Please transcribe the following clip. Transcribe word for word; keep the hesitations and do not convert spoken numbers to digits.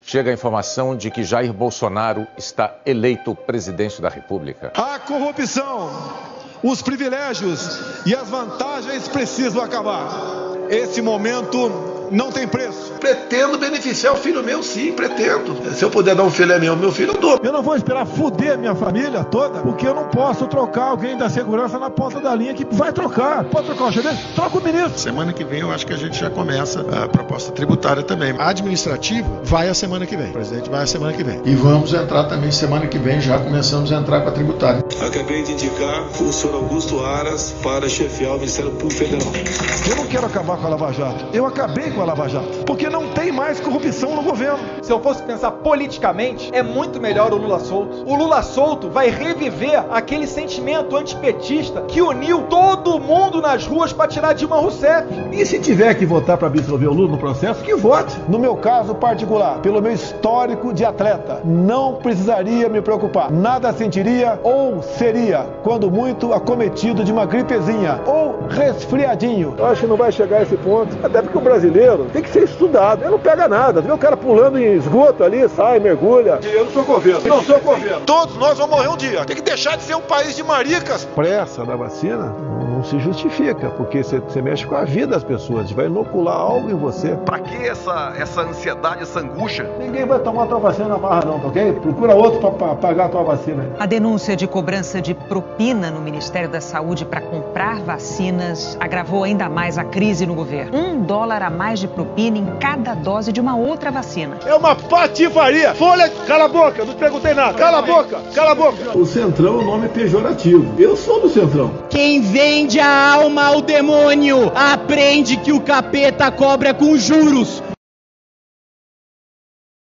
chega a informação de que Jair Bolsonaro está eleito presidente da República. A corrupção, os privilégios e as vantagens precisam acabar. Esse momento não tem preço. Pretendo beneficiar o filho meu, sim, pretendo. Se eu puder dar um filé meu, meu filho, eu dou. Eu não vou esperar fuder minha família toda, porque eu não posso trocar alguém da segurança na ponta da linha que vai trocar. Pode trocar o chefe? Troca o ministro. Semana que vem eu acho que a gente já começa a proposta tributária também. A administrativa vai a semana que vem. O presidente vai a semana que vem. E vamos entrar também semana que vem, já começamos a entrar com a tributária. Acabei de indicar o senhor Augusto Aras para chefiar o Ministério Público Federal. Eu não quero acabar com a Lava Jato. Eu acabei com a Lava Jato, porque não tem mais corrupção no governo. Se eu fosse pensar politicamente, é muito melhor o Lula solto. O Lula solto vai reviver aquele sentimento antipetista que uniu todo mundo nas ruas para tirar Dilma Rousseff. E se tiver que votar para absolver o Lula no processo, que vote. No meu caso particular, pelo meu histórico de atleta, não precisaria me preocupar. Nada sentiria ou seria, quando muito, acometido de uma gripezinha ou resfriadinho. Eu acho que não vai chegar a esse ponto, até porque o brasileiro tem que ser estudado. Ele não pega nada. Vê o cara pulando em esgoto ali, sai, mergulha. Eu não sou governo. Não sou governo. Todos nós vamos morrer um dia. Tem que deixar de ser um país de maricas. Pressa da vacina não se justifica, porque você mexe com a vida das pessoas, vai inocular algo em você. Pra que essa, essa ansiedade, essa angústia? Ninguém vai tomar a tua vacina na barra não, tá ok? Procura outro para pagar a tua vacina. A denúncia de cobrança de propina no Ministério da Saúde para comprar vacinas agravou ainda mais a crise no governo. Um dólar a mais de propina em cada dose de uma outra vacina. É uma patifaria! Folha, cala a boca, não te perguntei nada. Cala a boca, cala a boca. O Centrão é um nome pejorativo. Eu sou do Centrão. Quem vende a alma ao demônio aprende que o capeta cobra com juros.